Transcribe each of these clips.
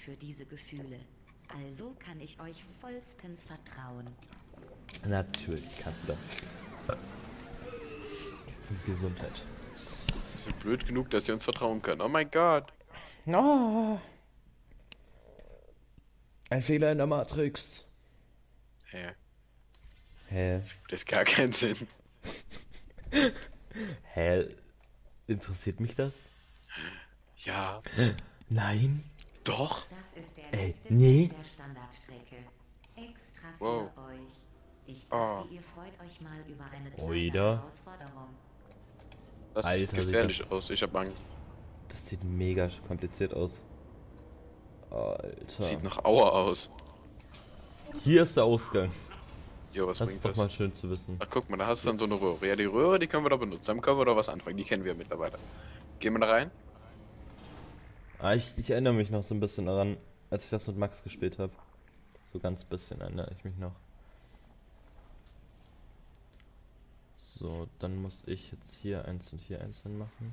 für diese Gefühle. Also kann ich euch vollstens vertrauen. Natürlich kannst du das. Gesundheit. Wir sind blöd genug, dass sie uns vertrauen können. Oh mein Gott. Oh. Ein Fehler in der Matrix. Hä? Hä? Das ist gar keinen Sinn. Hä? Interessiert mich das? Ja. Nein. Doch. Das ist der Ey, letzte nee. Test der Standardstrecke. Extra für Wow. euch. Ich Oh. dachte, ihr freut euch mal über eine kleine Oida. Herausforderung. Das Alter, sieht gefährlich aus. Ich hab Angst. Das sieht mega kompliziert aus. Alter. Sieht nach Aua aus. Hier ist der Ausgang. Jo, was Das bringt ist doch das? mal schön zu wissen. Ach, guck mal, da hast du dann so eine Röhre. Ja, die Röhre, die können wir doch benutzen. Damit können wir doch was anfangen. Die kennen wir mittlerweile. Gehen wir da rein? Ah, ich erinnere mich noch so ein bisschen daran, als ich das mit Max gespielt habe. So ganz bisschen erinnere ich mich noch. So, dann muss ich jetzt hier eins und hier einzeln machen.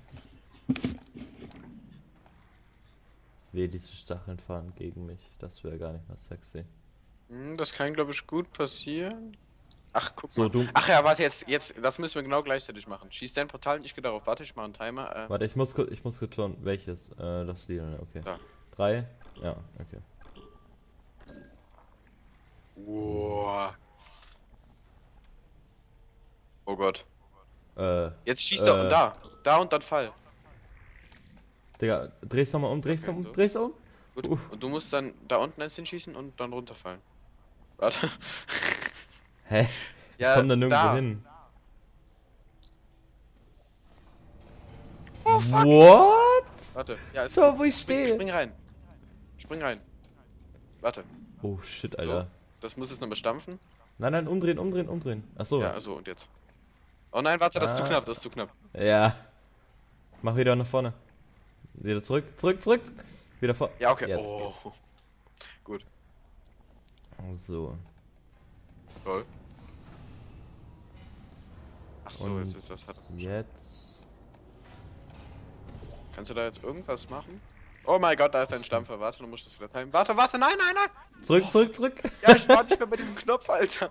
Wehe, diese Stacheln fahren gegen mich. Das wäre gar nicht mehr sexy. Das kann, glaube ich, gut passieren. Ach, guck So, mal. du. Ach ja, warte, jetzt, das müssen wir genau gleichzeitig machen. Schieß dein Portal nicht, ich gehe darauf. Warte, ich mache einen Timer. Warte, ich muss kurz schauen, welches. Das Lila, okay. Da. 3? Ja, okay. Wow. Oh Gott. Jetzt schießt er da und dann Fall. Digga, dreh's nochmal um, dreh's Okay, um, so. dreh's um. Gut. Und du musst dann da unten eins hinschießen und dann runterfallen. Warte. Hä? Ja, Ich komm da nirgendwo da. hin. What? Warte. Ja, ist So, gut. wo ich stehe. Spring rein. Spring rein. Warte. Oh shit, So. Alter. Das muss jetzt noch bestampfen. Nein, umdrehen. Achso. Ja, so und jetzt. Oh nein, warte, das ist zu knapp, das ist zu knapp. Ja. Mach wieder nach vorne. Wieder zurück. Wieder vor. Ja, okay. Jetzt Oh. geht's. Gut. So. Toll. Ach so, Und jetzt ist das. Hat das Jetzt. Kannst du da jetzt irgendwas machen? Oh mein Gott, da ist ein Stampfer. Warte, du musst das wieder timen. Warte, nein! Zurück. Ja, ich war nicht mehr bei diesem Knopf, Alter.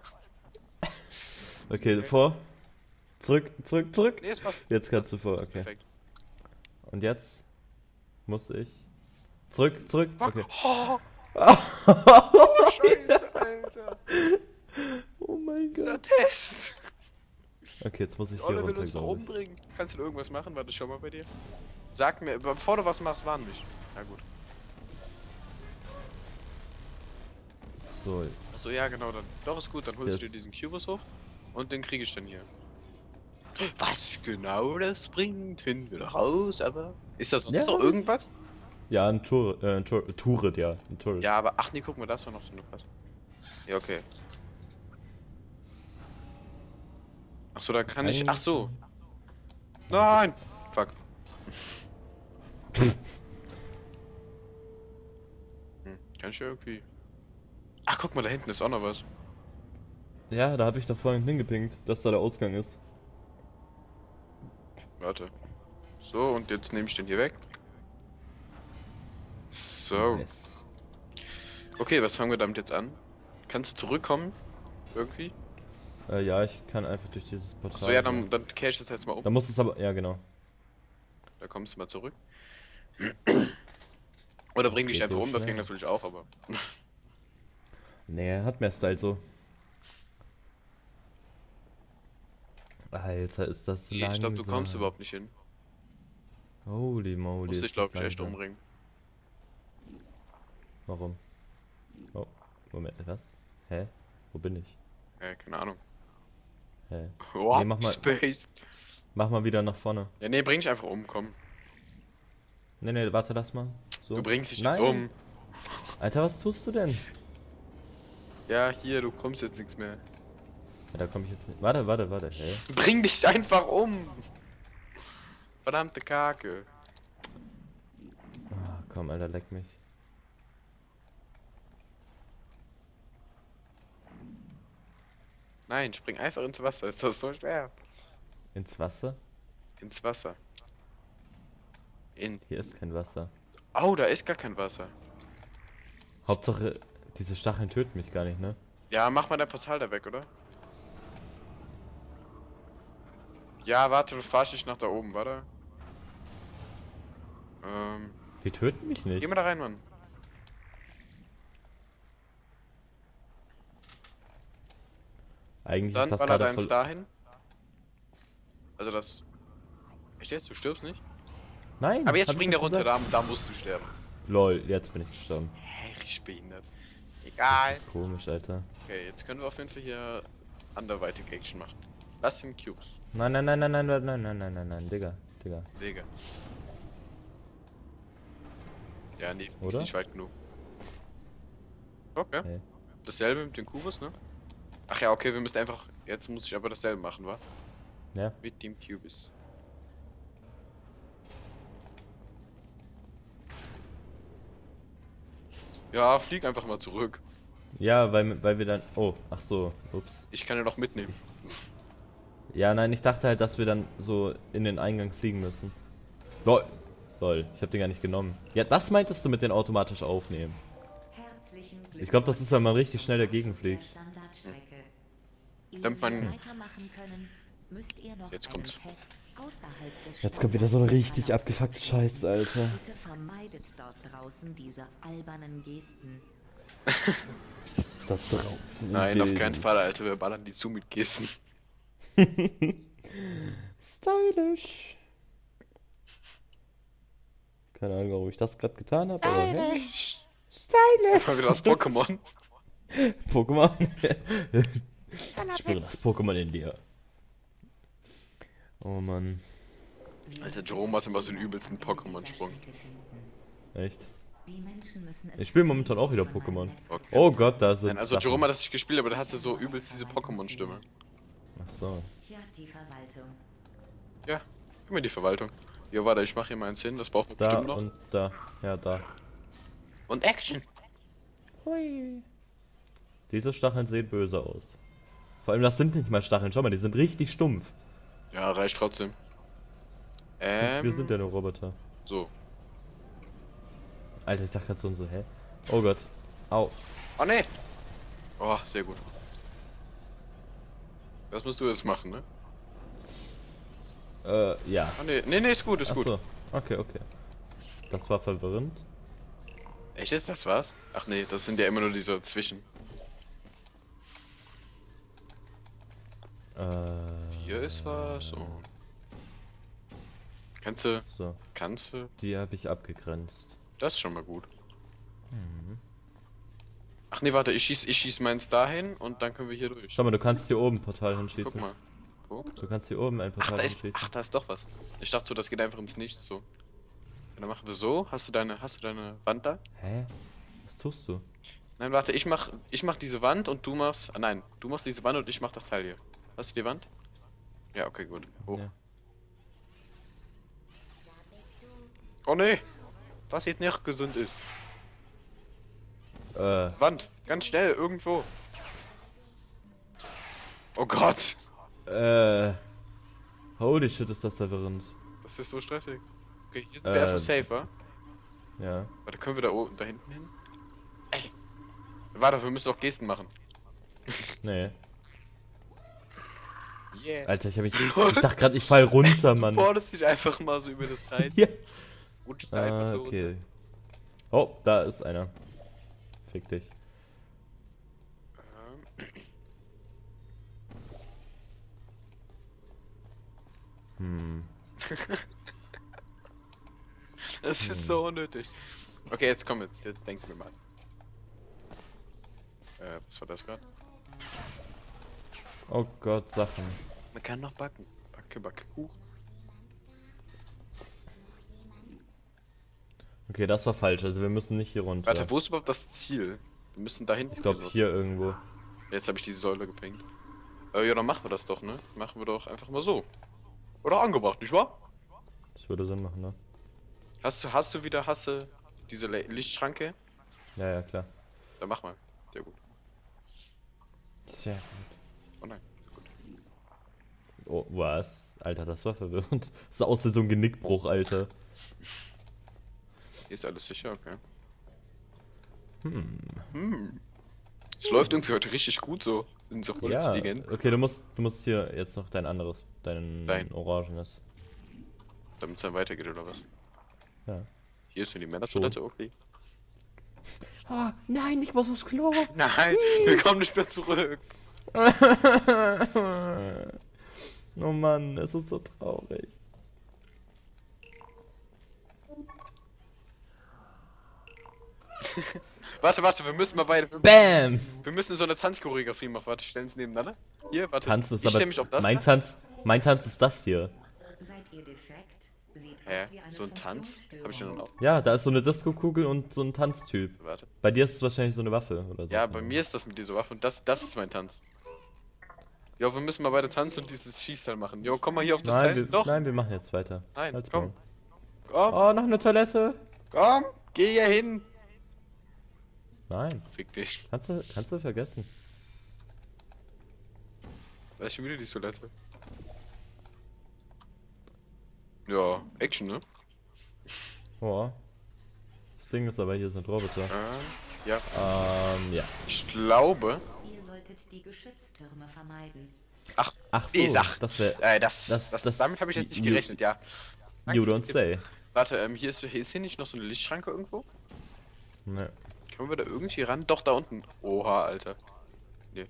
Okay, vor. Zurück. Nee, es passt. Jetzt kannst du vor, Das ist okay. perfekt. Und jetzt muss ich. Zurück. Fuck. Okay. Oh, oh, Scheiße, Alter. Oh mein Dieser Gott. Test. Okay, jetzt muss ich hier Olle will runter, uns noch glaube ich. umbringen. Kannst du da irgendwas machen? Warte, schau mal bei dir. Sag mir, bevor du was machst, warn mich. Na gut. So, Achso, ja, genau, dann. Doch, ist gut, dann holst du Yes. dir diesen Kubus hoch und den kriege ich dann hier. Was genau das bringt, finden wir doch raus, aber. Ist da sonst Ja. noch irgendwas? ja, ein Turret, ja. Ein Turret. Ja, aber ach nee, guck mal, da ist doch noch so eine Pass. Ja, okay. Achso, da kann ich. Ach so. Nein! Fuck. Kann ich ja irgendwie. Ach, guck mal, da hinten ist auch noch was. Ja, da habe ich doch vorhin hingepinkt, dass da der Ausgang ist. Warte. So, und jetzt nehme ich den hier weg. So. Yes. Okay, was fangen wir damit jetzt an? Kannst du zurückkommen? Irgendwie? Ja, ich kann einfach durch dieses Portal. Achso, ja, dann cache ich das jetzt mal um. Da muss es aber. Ja, genau. Da kommst du mal zurück. Oder bring dich geht einfach so um, das schnell. ging natürlich auch, aber. Nee, hat mehr Style so. Alter, ist das Ich langsam. glaube, du kommst überhaupt nicht hin. Holy moly. Muss ist ich, glaube das ich, echt langsam. umbringen. Warum? Oh, Moment, was? Hä? Wo bin ich? Keine Ahnung. Hä? What? mach mal- Space. Mach mal wieder nach vorne. Ja, nee, bring dich einfach um, komm. Nee, warte, lass mal. So. Du bringst dich Nein. jetzt um. Alter, was tust du denn? Ja, hier, du kommst jetzt nichts mehr. Ja, da komme ich jetzt nicht. Warte, hä? Bring dich einfach um! Verdammte Kacke. Ah, komm, Alter, leck mich. Nein, spring einfach ins Wasser, ist das so schwer? Ins Wasser? Ins Wasser. Hier ist kein Wasser. Oh, da ist gar kein Wasser. Hauptsache, diese Stacheln töten mich gar nicht, ne? Ja, mach mal dein Portal da weg, oder? Ja, warte, du fahrst dich nach da oben, warte. Die töten mich nicht. Geh mal da rein, Mann. Eigentlich Dann ist das baller gerade deins voll... dahin. Also das... Echt jetzt? Du stirbst nicht? Nein! Aber jetzt hab ich spring da doch runter, gesagt. da musst du sterben. Lol, jetzt bin ich gestorben. Hä, richtig behindert. Egal. Komisch, Alter. Okay, jetzt können wir auf jeden Fall hier anderweitig Action machen. Lass den Cubes. Nein, nein, nein, nein, nein, nein, nein, nein, nein, nein, nein, Digga, Digga. Digga. Ja, nee, ist Oder? nicht weit genug. Okay. Nee. Dasselbe mit dem Kubus, ne? Ach ja, okay, wir müssen einfach... Jetzt muss ich aber dasselbe machen, wa? Ja. Mit dem Cubus. Ja, flieg einfach mal zurück. Ja, weil wir dann... Oh, ach so, ups. Ich kann ja noch mitnehmen. Ja, nein, ich dachte halt, dass wir dann so in den Eingang fliegen müssen. Lol. Lol, ich hab den gar nicht genommen. Ja, das meintest du mit den automatisch aufnehmen. Herzlichen Ich glaube, das ist, wenn man richtig schnell dagegen der fliegt. Standardstrecke. Ehe Damit man- wir weitermachen können, müsst ihr noch Jetzt einen kommt's. Test außerhalb des Jetzt kommt wieder so eine richtig Standardverlaufs abgefuckte Scheiße, Alter. Bitte vermeidet dort draußen diese albernen Gesten. Da draußen. Nein, auf keinen Fall, Alter. Wir ballern die zu mit Gesten. Stylisch. Keine Ahnung, warum ich das gerade getan habe, aber hey. Stylisch. Mal wieder das Pokémon. Pokémon. Ich spüre das Pokémon in dir. Oh Mann. Alter, Jerome hat immer so den übelsten Pokémon-Sprung. Echt? Die Menschen müssen es Ich spiele momentan auch wieder Pokémon. Okay. Oh Gott, da sind Nein, also Jerome hat das nicht gespielt, aber der hatte so übelst diese Pokémon-Stimme. Ach so. Ja, die Verwaltung. Ja, immer die Verwaltung. Ja, warte, ich mache hier mal eins hin, das braucht man Da bestimmt noch. und da. Ja, da. Und Action! Hui. Diese Stacheln sehen böse aus. Vor allem, das sind nicht mal Stacheln. Schau mal, die sind richtig stumpf. Ja, reicht trotzdem. Wir sind ja nur Roboter. So. Alter, ich dachte gerade so und so, hä? Oh Gott. Au. Oh, ne! Oh, sehr gut. Das musst du jetzt machen, ne? Ja. Oh, ne, ne, ist gut, ist Ach gut. so. Okay, okay. Das war verwirrend. Echt, ist das was? Ach nee, das sind ja immer nur diese Zwischen. Hier ist was und... Kannst du... So. Kannst du... Die habe ich abgegrenzt. Das ist schon mal gut. Ach nee, warte, ich schieß meins dahin und dann können wir hier durch. Schau mal, du kannst hier oben ein Portal hinschießen. Guck mal. Wo? Du kannst hier oben ein Ach, Portal da ist... hinschießen. Ach, da ist doch was. Ich dachte so, das geht einfach ins Nichts so. Und dann machen wir so. Hast du deine Wand da? Hä? Was tust du? Nein, warte, ich mach diese Wand und du machst... Ah, nein, du machst diese Wand und ich mach das Teil hier. Hast du die Wand? Ja, okay, gut. Hoch. Ja. Oh nee! Das sieht nicht gesund ist. Wand, ganz schnell, irgendwo. Oh Gott! Holy shit, ist das verwirrend. Das ist so stressig. Okay, hier sind wir erstmal safe, wa? Ja. Warte, können wir da oben, da hinten hin? Ey! Warte, wir müssen noch Gesten machen. Nee. Yeah. Alter, ich dachte gerade, ich fall runter, Mann. Du boardest dich einfach mal so über das Teil. Ja. Rutschst da einfach so Okay. Oh, da ist einer. Fick dich. Das ist so unnötig. Okay, jetzt komm jetzt denken wir mal. Was war das gerade? Oh Gott, Sachen. Man kann noch backen. Backe, Kuchen. Okay, das war falsch. Also wir müssen nicht hier runter. Warte, wo ist überhaupt das Ziel? Wir müssen da hinten. Ich glaube hier irgendwo. Jetzt habe ich diese Säule gepinkt. Ja, dann machen wir das doch, ne? Machen wir doch einfach mal so. Oder angebracht, nicht wahr? Das würde Sinn machen, ne? Hast du wieder diese Lichtschranke? Ja, ja, klar. Dann mach mal. Sehr gut. Sehr gut. Oh nein, gut. Oh, was? Alter, das war verwirrend. Das sah aus wie so ein Genickbruch, Alter. Hier ist alles sicher, okay. Es läuft irgendwie heute richtig gut so. Sind so voll Ja, intelligent. okay, du musst hier jetzt noch dein orangenes. Damit es dann weitergeht oder was? Ja. Hier ist nur die Männertoilette, okay. Oh, nein, ich muss aufs Klo. Nein, wir kommen nicht mehr zurück. Oh Mann, es ist so traurig. Warte, wir müssen mal beide. Bam! Wir müssen so eine Tanzchoreografie machen. Warte, stellen sie nebeneinander. Hier, warte. Tanzen ist ich aber. stell mich auf das. Mein Ne? Tanz ist das hier. Seid ihr defekt? Sieht Hä? aus wie eine So ein Tanz? Hab ich denn noch? Ja, da ist so eine Disco-Kugel und so ein Tanztyp. Warte. Bei dir ist es wahrscheinlich so eine Waffe oder so. Ja, bei mir ist das mit dieser Waffe und das ist mein Tanz. Jo, wir müssen mal beide tanzen und dieses Schießteil machen. Jo, komm mal hier auf das Teil. Nein, wir machen jetzt weiter. Nein, Halt's komm. Maul. Komm, Oh, noch eine Toilette. komm, geh hier hin. Nein, Fick dich. kannst du vergessen. Da ist schon wieder die Toilette. Ja, Action, ne? Oh. Das Ding ist aber, hier sind Roboter. Ja. Ja. Ich glaube. Ihr solltet die Geschütztürme vermeiden. Ach, Ach so, die Sache. das wäre. Damit habe ich jetzt nicht gerechnet, ja. You don't say. Warte, hier ist hier nicht noch so eine Lichtschranke irgendwo? Ne. Können wir da irgendwie ran? Doch, da unten. Oha, Alter. Nee.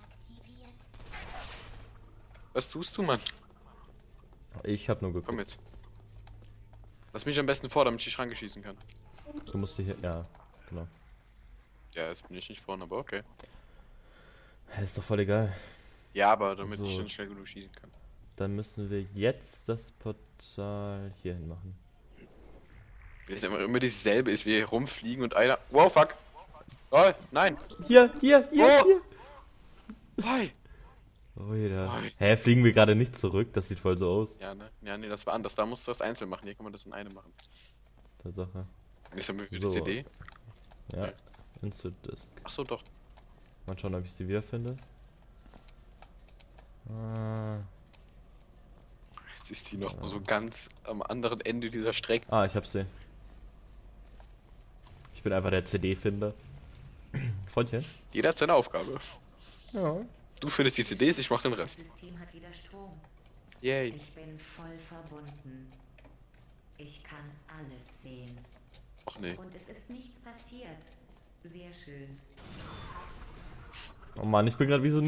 Was tust du, Mann? Ich hab nur Komm geguckt. jetzt. Lass mich am besten vor, damit ich die Schranke schießen kann. Du musst hier. Ja, genau. Ja, jetzt bin ich nicht vorne, aber okay. Ja, ist doch voll egal. Ja, aber damit So. ich dann schnell genug schießen kann. Dann müssen wir jetzt das Portal hier hin machen. Wenn es immer dieselbe ist, wie hier rumfliegen und einer. Wow, fuck! Oh, nein! Hier! Oh. Hier! Hi! Oh, jeder. Nein. Hä, fliegen wir gerade nicht zurück? Das sieht voll so aus. Ja, ne? Ja, nee, das war anders. Da musst du das einzeln machen. Hier kann man das in eine machen. Tatsache. Jetzt haben wir für die So. CD. Ja. Insert Disk. Achso, doch. Mal schauen, ob ich sie wiederfinde. Jetzt ist die noch so ganz am anderen Ende dieser Strecke. Ich hab sie. Ich bin einfach der CD-Finder. Freundchen? Jeder hat seine Aufgabe. Ja. Du findest die CDs, ich mach den Das Rest. System hat wieder Strom. Yay. Ich bin voll verbunden. Ich kann alles sehen. Ach nee. Und es ist nichts passiert. Sehr schön. Oh Mann, ich bin gerade wie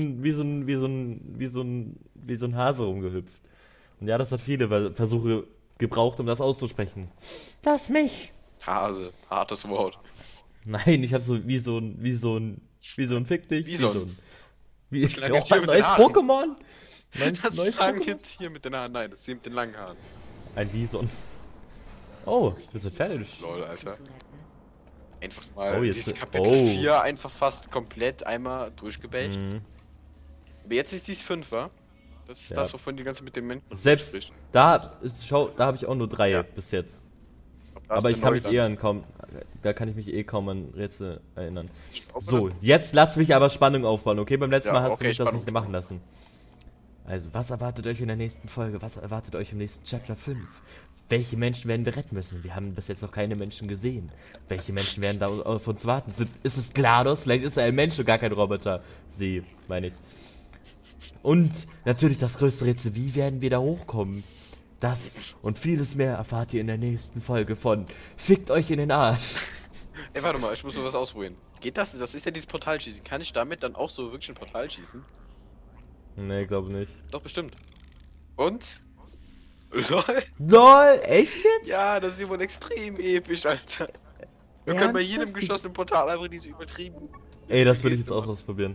so ein Hase rumgehüpft. Und ja, das hat viele Versuche gebraucht, um das auszusprechen. Das mich! Hase, hartes Wort. Nein, ich hab so wie so ein Fick dich. Bison. Wie lang geht's hier ein mit den neues Haaren? Pokémon? Das Neues lang Pokémon? jetzt hier mit den Haaren. Nein, das ist hier mit den langen Haaren. Ein Bison. Oh, wir sind fertig. Lol, Alter. Zu retten. Einfach mal Oh, jetzt- dieses Kapitel 4 einfach fast komplett einmal durchgebelcht. Mhm. Aber jetzt ist dies 5, wa? Das ist Ja. das, wovon die ganze mit dem Menschen Selbst spricht. da habe ich auch nur 3 Ja. bis jetzt. Da ist Aber ich der kann mich Neuland. da kann ich mich eh kaum an Rätsel erinnern. Ich glaube, So, jetzt lass mich aber Spannung aufbauen, okay? Beim letzten Ja, Mal hast okay, du mich das Spannung, nicht machen lassen. Also, was erwartet euch in der nächsten Folge? Was erwartet euch im nächsten Chapter 5? Welche Menschen werden wir retten müssen? Wir haben bis jetzt noch keine Menschen gesehen. Welche Menschen werden da auf uns warten? Ist es GLaDOS? Vielleicht ist er ein Mensch und gar kein Roboter. Sie, meine ich. Und natürlich das größte Rätsel, wie werden wir da hochkommen? Das und vieles mehr erfahrt ihr in der nächsten Folge von Fickt euch in den Arsch. Ey, warte mal, ich muss noch was ausprobieren. Geht das? Das ist ja dieses Portalschießen. Kann ich damit dann auch so wirklich ein Portal schießen? Nee, glaube nicht. Doch, bestimmt. Und? LOL. LOL, echt jetzt? Ja, das ist ja wohl extrem episch, Alter. Wir können bei jedem Ernsthaft? geschossenen Portal einfach diese übertrieben. Ey, das will ich jetzt auch ausprobieren.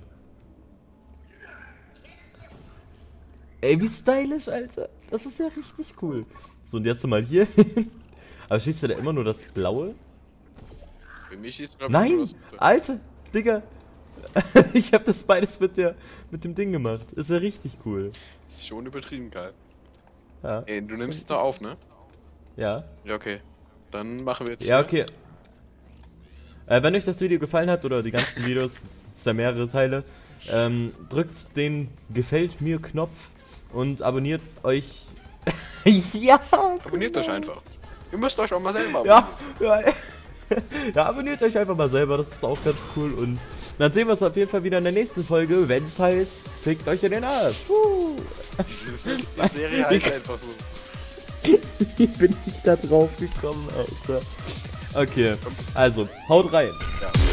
Ey, wie stylisch, Alter. Das ist ja richtig cool. So, und jetzt mal hier hin. Aber schießt du da immer nur das Blaue? Für mich ist glaube Nein! Alter, Digga. Ich hab das beides mit dem Ding gemacht. Ist ja richtig cool. Ist schon übertrieben geil. Ja. Ey, du nimmst es noch auf, ne? Ja. Ja, okay. Dann machen wir jetzt. Ja, hier- okay. Wenn euch das Video gefallen hat, oder die ganzen Videos, es sind ja mehrere Teile, drückt den Gefällt mir Knopf und abonniert euch. Ja! Abonniert euch einfach. Ihr müsst euch auch mal selber Ja, ja. Ja, abonniert euch einfach mal selber, das ist auch ganz cool. Und dann sehen wir uns auf jeden Fall wieder in der nächsten Folge, wenn es heißt, fickt euch in den Arsch. Die Serie heißt einfach so. Wie bin ich da drauf gekommen, Alter? Okay, also, haut rein. Ja.